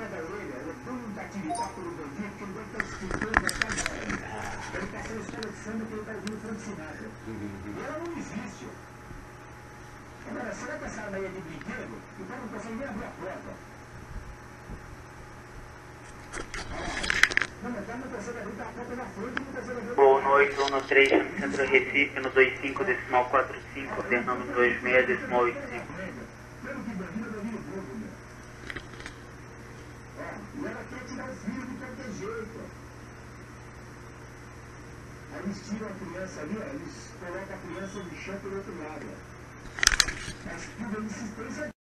pega ele, é dono da atividade pelo bandido, que ele vai estar escutando essa merda. Ele está sendo escola de samba que ele está ouvindo Frank Sinatra. E ela não existe. Agora, será que essa arma aí é de brinquedo? Então não consegue nem abrir a porta. Não, mas não consegue abrir a porta na frente, não consegue abrir a porta. Voo no 813, Centro Recife, no 25, decimal 45, Fernando 26, decimal 85. Pelo que bandido, bandido bobo, meu. E ela quer tirar o filho de qualquer jeito. Aí eles tiram a criança ali, ó, eles colocam a criança no chão pelo outro lado. Mas tudo é insistência.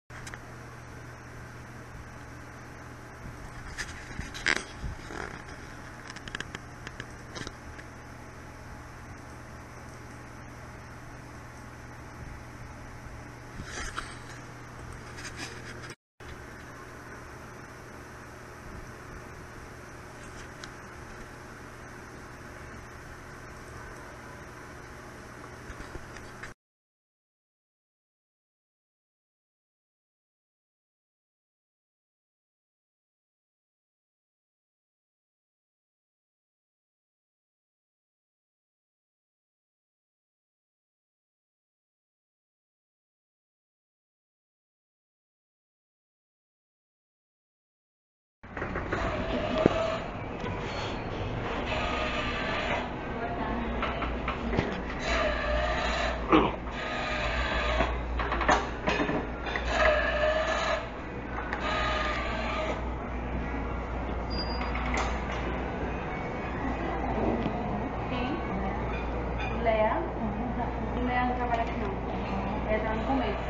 Leandro trabalha aqui não. Ele tá no começo.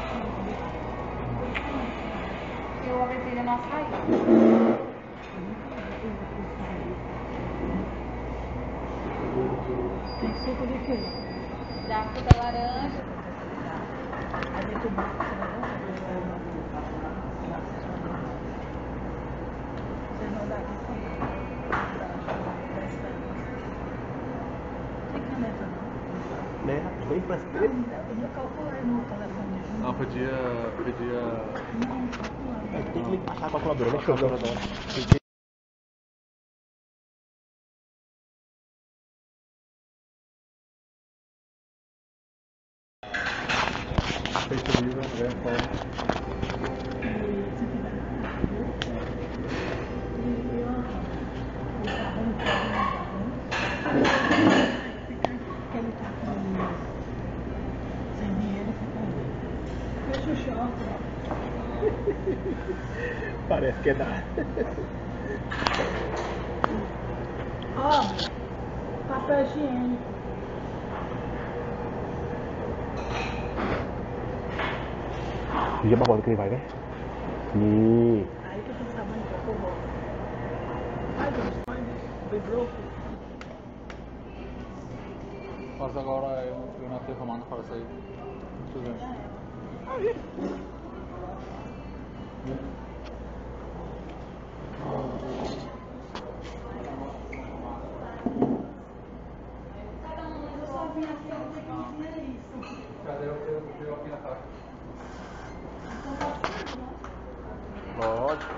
Eu avisei ele não sair. Tem suco de quê? Da fruta laranja. Aí tem tomate, você não dá aqui sim. Tem caneta não? Né? Bem plastiqueiro. Eu não calculei no telefone. Não, podia. Não, calculei. Tem que achar a calculadora, deixa eu ver. Feito livro, André, fala. Sem dinheiro fica. Fecha o shopping. Parece que é da. Ó, papel higiênico. Dia barbosa que ele vai, né? E... Aí que tem sabão de cocô bom. Ai, Deus, vibrou. Faz agora eu não tenho comando para sair. Deixa eu ver. Cadê o aqui na taxa? Lógico.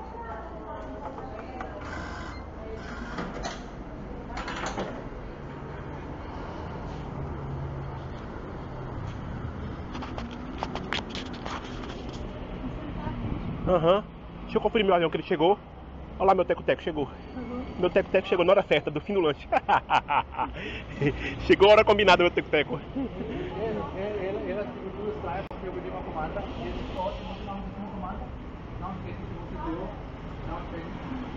Aham. Deixa eu conferir meu avião que ele chegou. Olha lá, meu teco-teco chegou. Meu teco-teco chegou na hora certa, do fim do lanche. Chegou a hora combinada, meu teco-teco. Ele segurou os trás, porque eu pedi uma comanda. Ele só não comanda. Não tem que você deu. Não tem.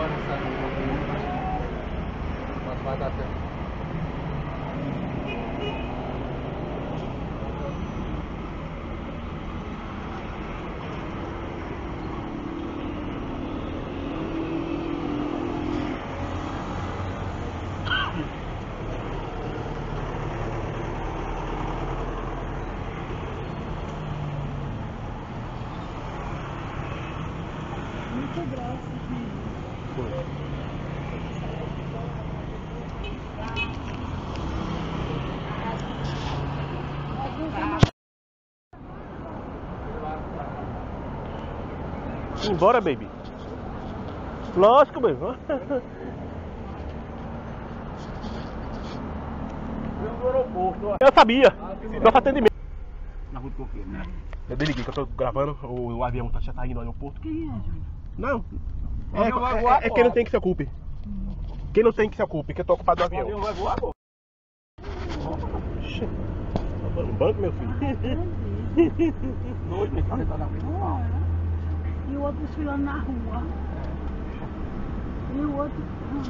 agora sabe um pouquinho, mas vai dar tempo. Muito grosso. Embora, baby. Lógico, baby. Eu sabia. Nosso atendimento. Na rua do Coqueiro, né? Eu desliguei que eu tô gravando. O avião já tá indo ao aeroporto. Quem é, Júlio? Não. avião vai voar É quem não tem que se ocupe. Quem não tem que se ocupe, que eu tô ocupado do O avião. avião vai voar agora. Oxi. Tá dando banco, meu filho? Dois, nem falei, tá na frente do carro. E o outro desfilando na rua. E o outro.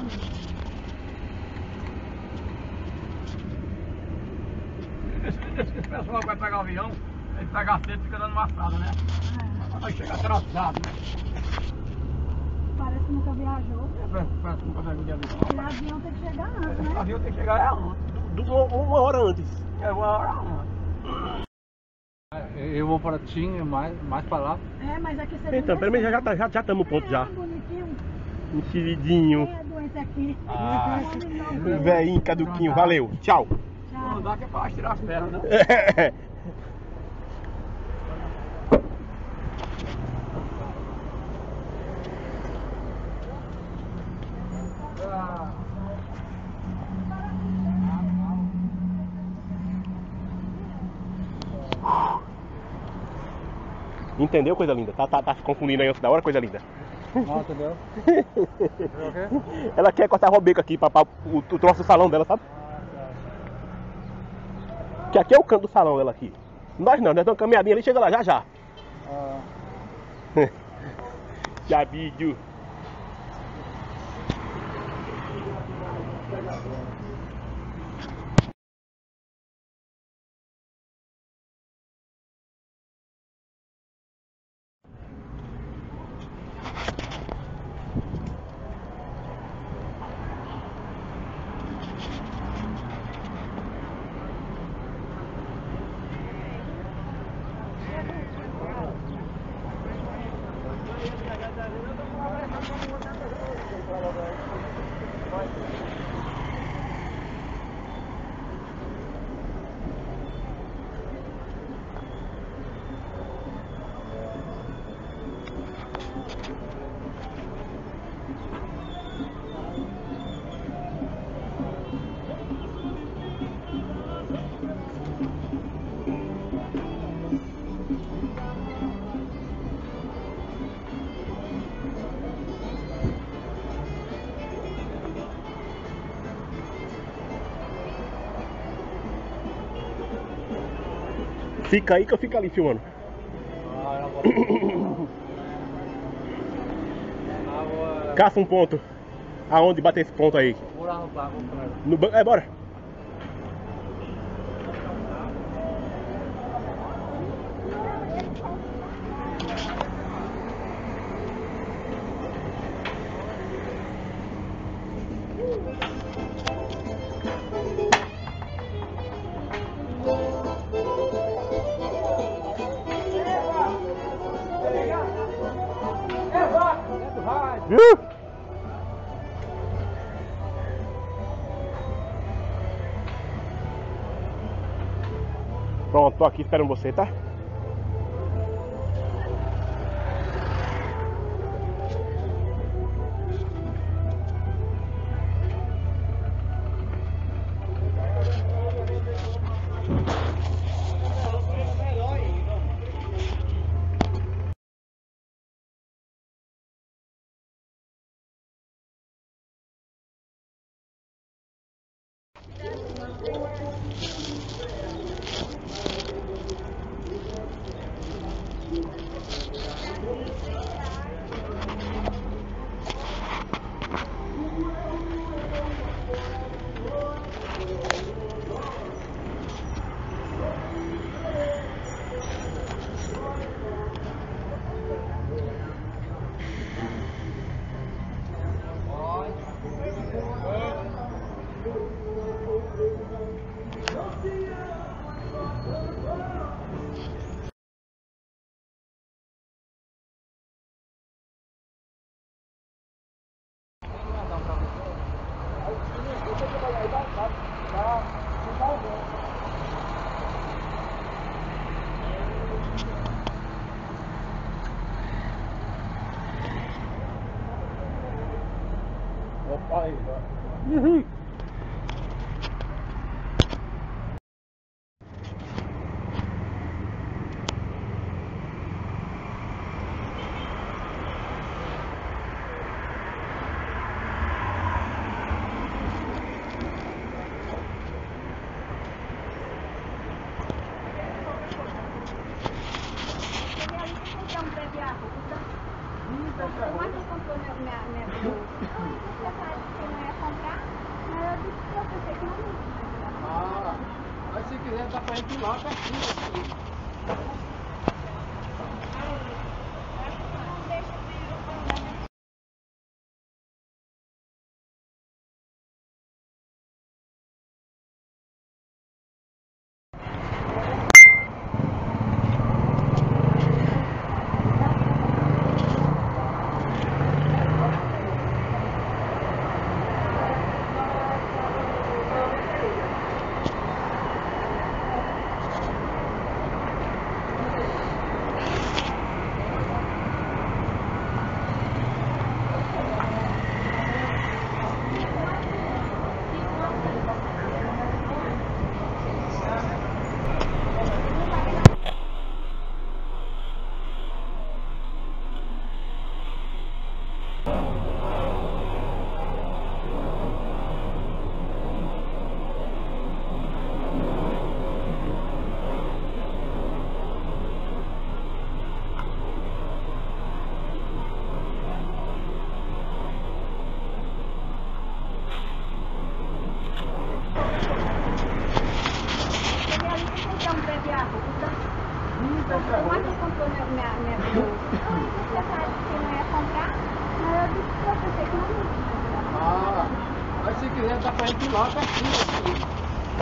Esse pessoal que vai pegar o avião, ele pega cedo e fica dando maçada, né? Vai chegar atrasado, né? Parece que nunca viajou. Parece que nunca pegou de avião. E o avião tem que chegar antes, O né? avião tem que chegar antes. Uma hora antes. É uma hora antes. Eu vou para Tim, mais para lá. É, mas aqui você Então, pelo menos já estamos no ponto já. Bonitinho. Enxeridinho. Quem é doente aqui? Ah. Velhinho, caduquinho. Valeu. Tchau. Não dá que é para tirar as pernas, né? Entendeu, coisa linda? Tá se confundindo aí antes da hora, coisa linda. Não, entendeu? Ela quer cortar o beco aqui pra o troço do salão dela, sabe? Que aqui é o canto do salão dela aqui. Nós não, nós damos uma caminhadinha ali, chega lá, já já. Já vídeo. Fica aí que eu fico ali filmando. Caça um ponto. Aonde bater esse ponto aí? Vou lá no banco, cara. No banco. É, bora. Viu? Pronto, tô aqui esperando você, tá? Olha aí, ó. Uhum. Ah, mas se quiser dá pra gente ir lá pertinho. Ah, mas se quiser dá pra gente ir lá pertinho.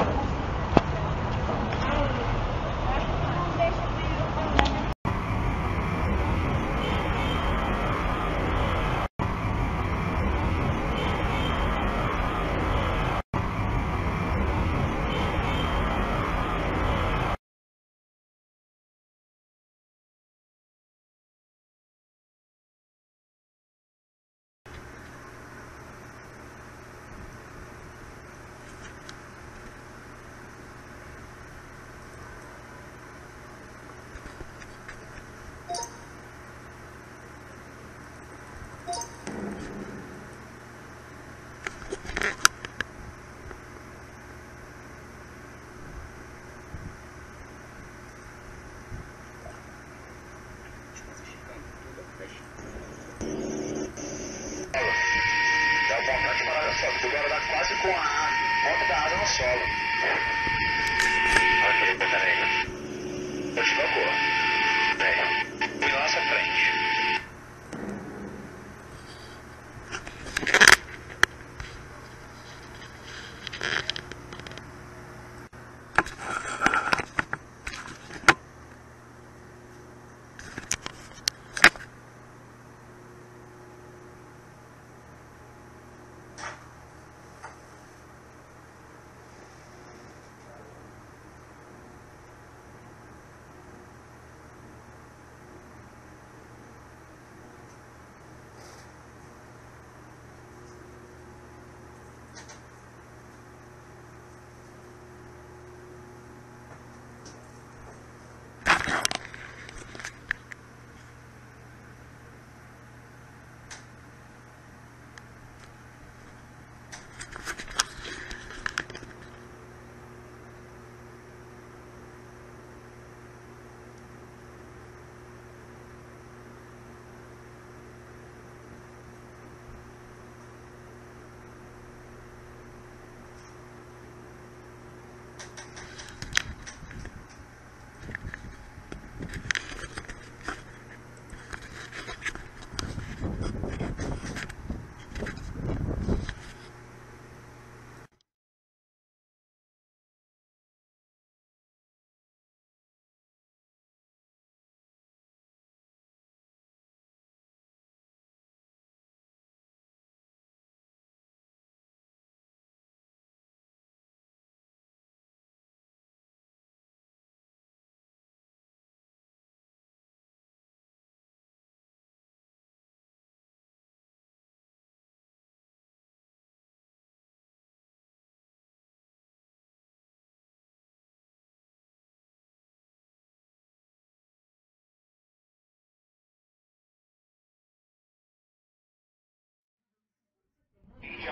Dá vontade de parar só, porque o cara dá quase com a ponta da água no solo. Olha que peraí. Eu te dou cor. Vem. E nossa frente.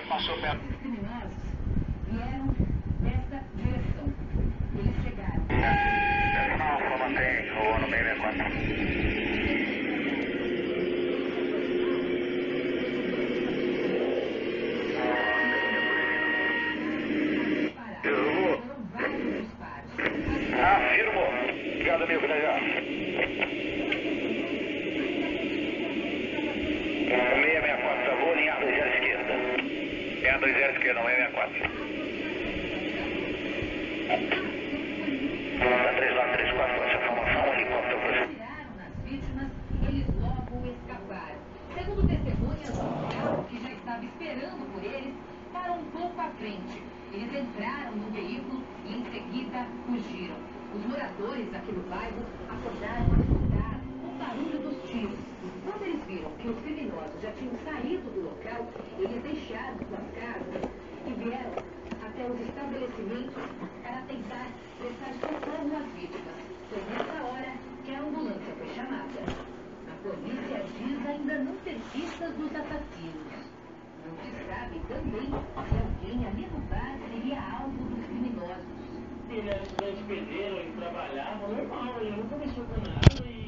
Passou perto. Os criminosos vieram dessa direção. Eles chegaram. Não, mantém, ou no meio da conta. Afirmo. Obrigado, amigo. Legal. 664, vou alinhar 20 esquerda. É a 20 esquerda, 664. Da 3934, essa formação, helicóptero. Atiraram nas vítimas, eles logo escaparam. Segundo testemunhas, um carro que já estava esperando por eles parou um pouco à frente. Eles entraram no veículo e em seguida fugiram. Os moradores aqui do bairro acordaram a escutar o barulho dos tiros. Quando eles viram que os criminosos já tinham saído do local, eles deixaram suas casas e vieram até os estabelecimentos para tentar prestar socorro às vítimas. Foi nessa hora que a ambulância foi chamada. A polícia diz ainda não ter pistas dos assassinos. Não se sabe também se alguém ali no bar seria alvo dos criminosos. Eles perderam e trabalhavam normal, eu nunca mexi com nada e